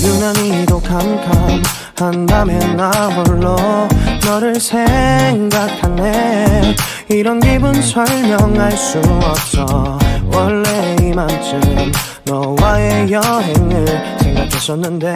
유난히도 캄캄한다면 나 홀로 너를 생각하네. 이런 기분 설명할 수 없어. 원래 이맘쯤 너와의 여행을 생각했었는데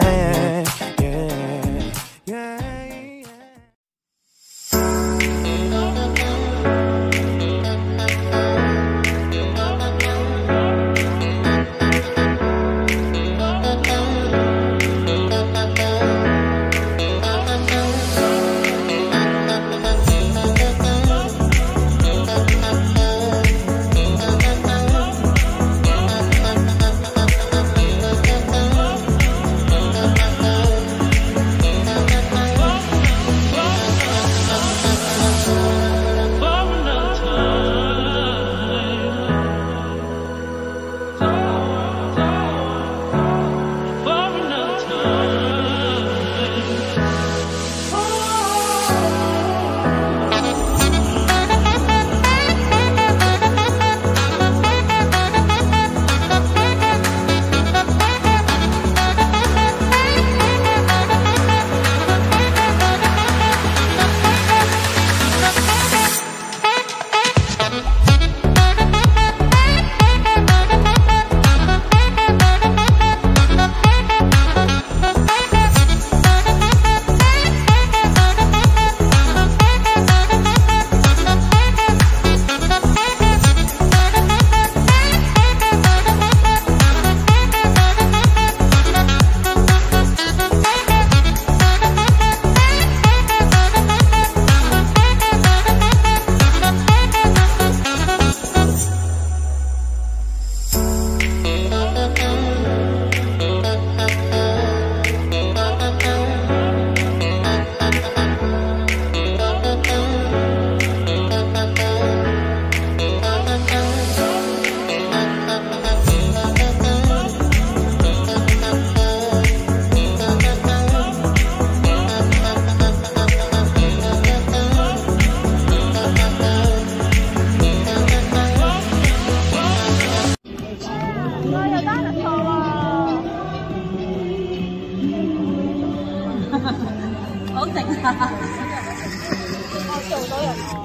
好靜啊！我做到人喎。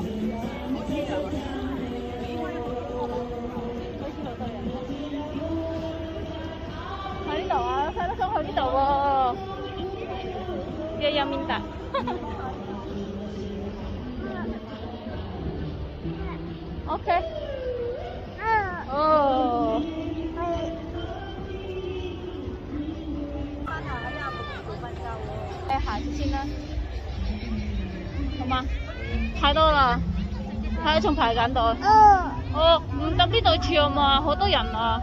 喺呢度啊，睇得想去呢度喎。嘅有面大。OK。哦。下次先啦，好嗎？太多啦，睇仲排緊隊。哦，唔得呢度跳嘛，好多人啊。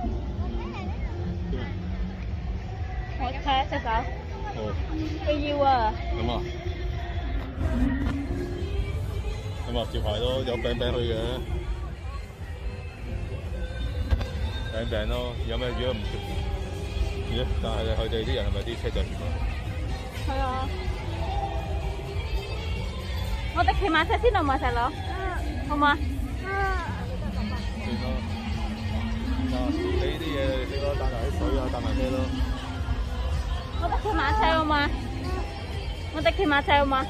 我睇下隻手。哦。佢要啊。咁啊？咁啊，照排咯，有餅餅去嘅。餅餅咯，有咩魚都唔食。咦？但係佢哋啲人係咪啲車仔魚啊？係啊，我哋騎馬車先好嘛，細佬？好嘛？算咯。嗱，你呢啲嘢你攞帶埋啲水啊，帶埋車咯。我哋騎馬車好嘛？我哋騎馬車好嘛？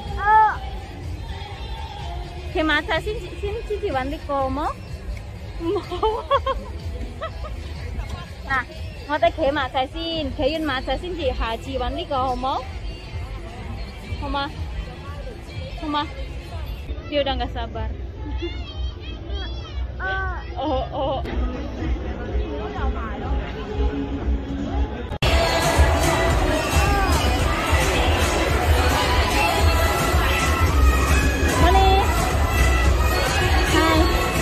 騎馬車先至揾呢個好冇？唔好啊！嗱，我哋騎馬車先，騎完馬車先至下次揾呢個好冇？好嗎？好嗎？Dia udah nggak sabar. Oh. Honey. Hi.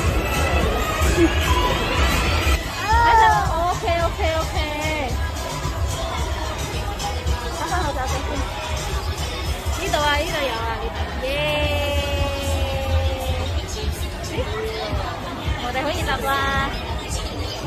Okay. 呢度啊，呢度有啊，呢度，耶！我哋可以搭啦。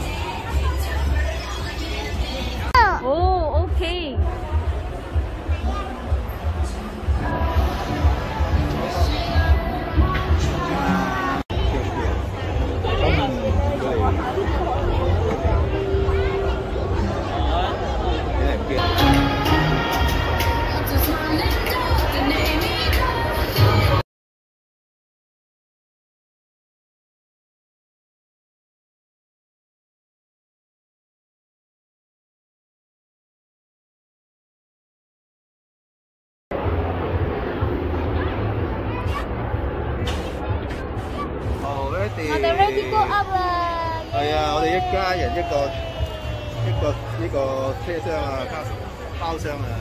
我哋 ready go up 啦！ 係啊，我哋一家人一個車廂啊，加包廂啊。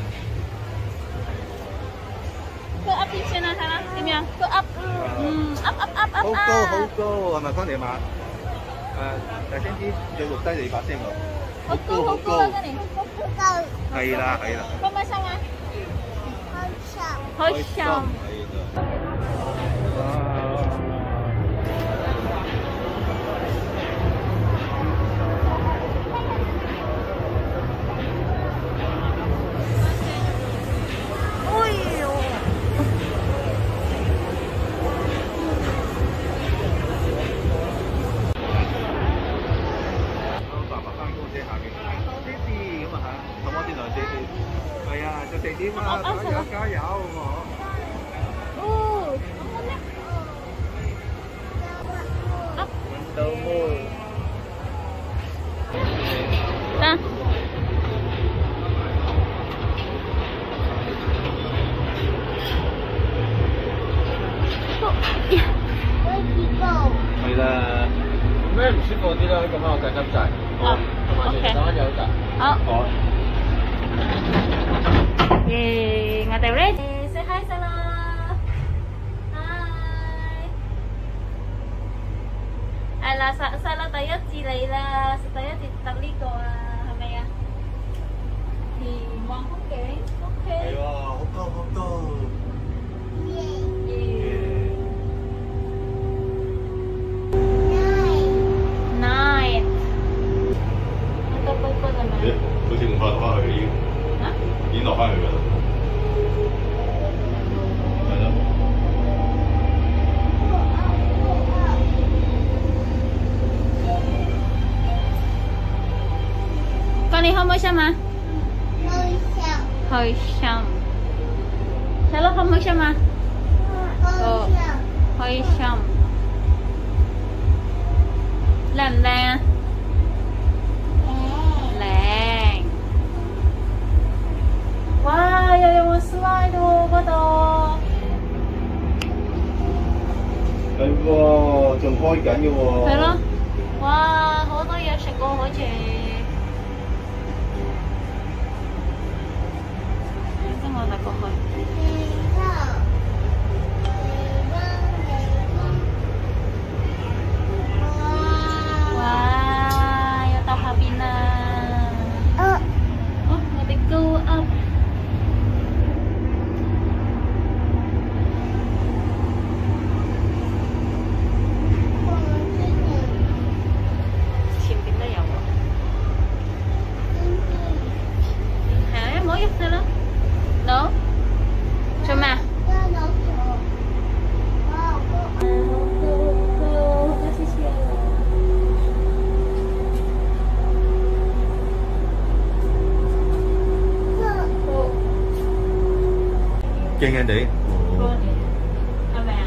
Go up 點算啊？睇啦，點樣 ？Go up，up。 好高好高，係咪翻嚟嘛？大聲啲，再錄低你把聲喎。 好高啊！跟住。 係啦。 開唔開心啊？開心。 加油！ 哦， 搵到冇？ 得。 係啦。咩唔舒服啲啦？咁我緊急掣。 好。OK。 等有㗎。好。 耶，我哋 ready，say hi 先啦 ，hi。係啦，細佬第一次嚟啦，第一次搭呢個啊，係咪啊？田望風景 ，OK。 係喎，好高好高。 Night。好高高係咪？ 好似唔快落翻去已經。已經落翻去㗎啦。係咯。 講你開唔開心啊？開心。細佬開唔開心啊？開心。靚唔靚啊？靚。哇！又有個 slide 喎嗰度。 係喎，仲開緊嘅喎。 係咯。哇！好多嘢食喎，好似。跟我哋過去。哇！又到下邊啦。我哋 go up。前邊都有喎。係啊，唔好喐佢啦。No？ 做咩啊？ 驚驚地。 係咪啊？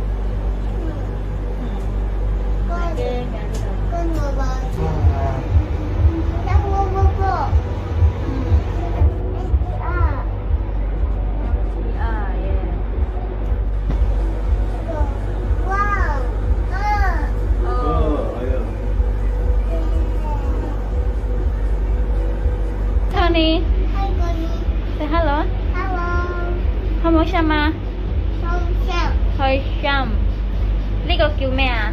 驚緊。Tony， say hello。開唔開心啊？開心。呢個叫咩啊？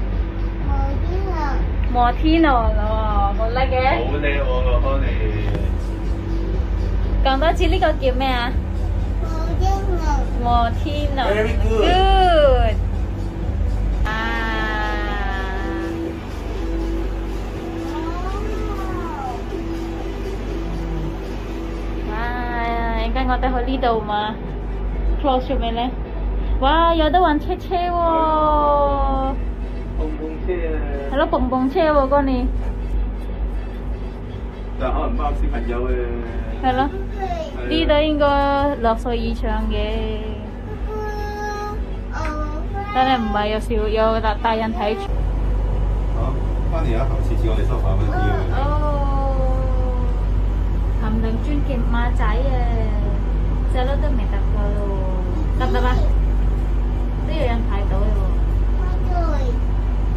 摩天輪咯，好叻嘅。 好叻喎，康妮。 講多次呢個叫咩啊？摩天輪。 Very good。 Good。啊。哇！陣間我哋去呢度嘛 ？Close 咗未咧？哇！有得玩車車喎。 碰碰車啊！ 係咯，蹦蹦車喎，嗰年。 但可能包小朋友嘅。 係咯，呢度應該6歲以上嘅。但係唔係有大人睇住。 好，翻嚟啊！頭次我哋收5蚊紙嘅。 哦，含量專勁馬仔啊！細佬都未搭過咯，得唔得啊？都有人睇到嘅喎。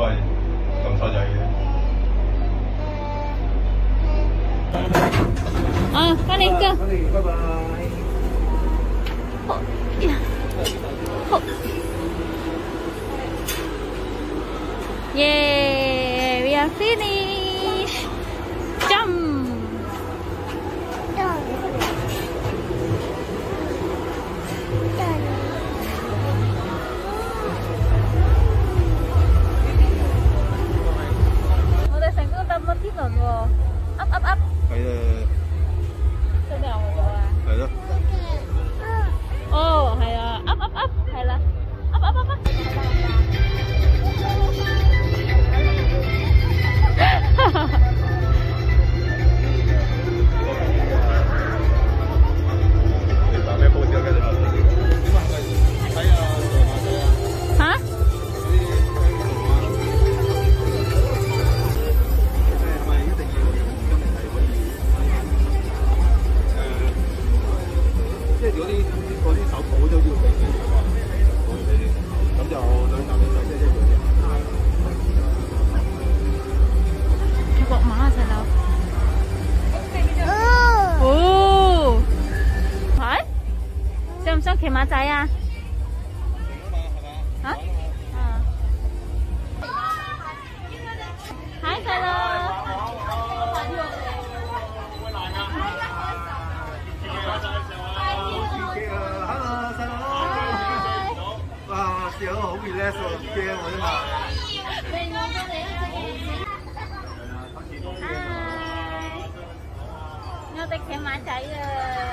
都係撳錯掣嘅。 啊，快點㗎！ 拜拜。 好。Yeah, we are finished. Jump. Tôi哋成功搭摩天輪喎，up up up。 係啊。 真係有咗啊！ 係咯。 哦，係啊 ，up up up， 係啦 ，up up up up。 你打咩波先啊？繼續。睇下嚇？ 即係嗰啲手抱都要俾你咁就兩嚿兩嚿即係一樣嘅。 泰國馬啊，細佬。哦。係？想唔想騎馬仔啊？嚇？啊。係細佬。 有好 relax 喎，唔驚我啫嘛。 我哋騎馬仔啊！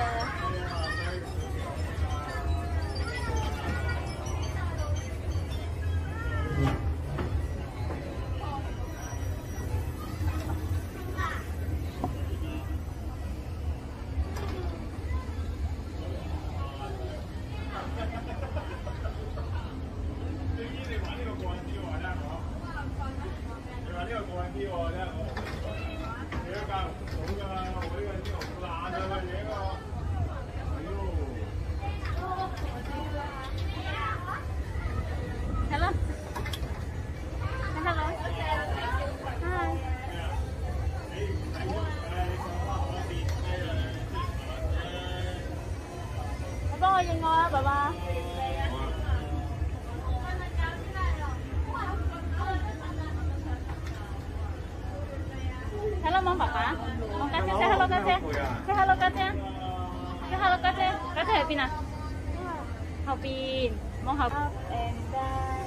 應我啊，爸爸。Hello 望爸爸，望家姐 ，say hello 家姐 ，say hello 家姐 ，say hello 家姐，家姐喺邊啊？後邊，望後。Up and down。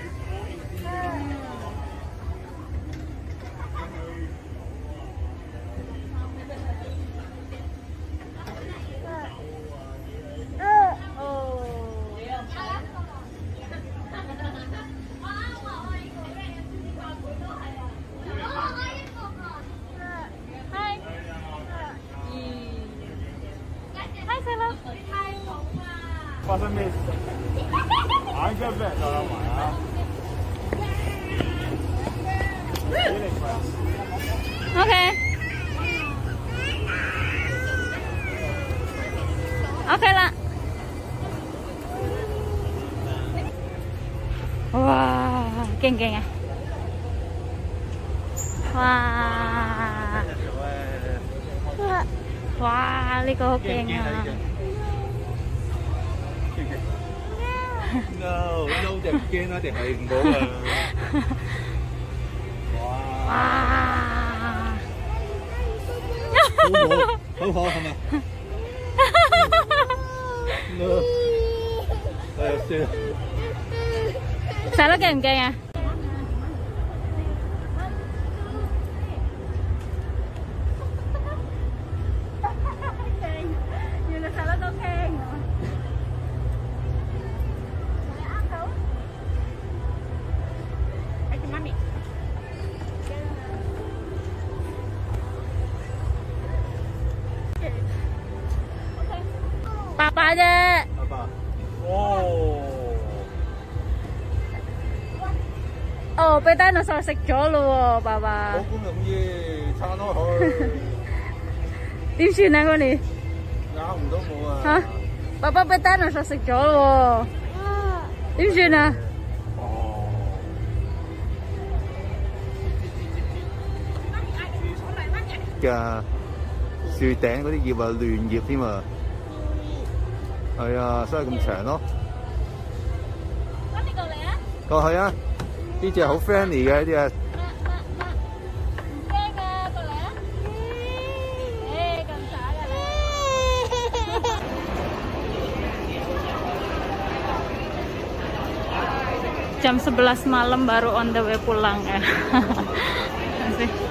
發生咩事？眼鏡俾人就有埋啊！幾零塊 ？OK。OK 啦。哇，勁唔勁啊？哇！哇！呢個好勁啊！ No， 就唔驚啦，定係唔好啊！ 哇！ 好可係咪？算。 細佬驚唔驚啊？原來細佬都驚。 爸爸啫。 爸爸。哦。 哦，俾 dinosaur 食咗咯喎，爸爸。 好咁容易撐開佢。 點算啊，嗰年？ 咬唔到我啊！ 嚇！爸爸俾 dinosaur 食咗咯喎。點算啊？ 哦。 㗎，樹頂嗰啲葉啊亂葉添啊，係啊，所以咁長咯。 咁你過嚟啊？ 過去啊！呢只好 friendly 嘅呢只。 Jam 11 malam baru on the way pulang ya. Masih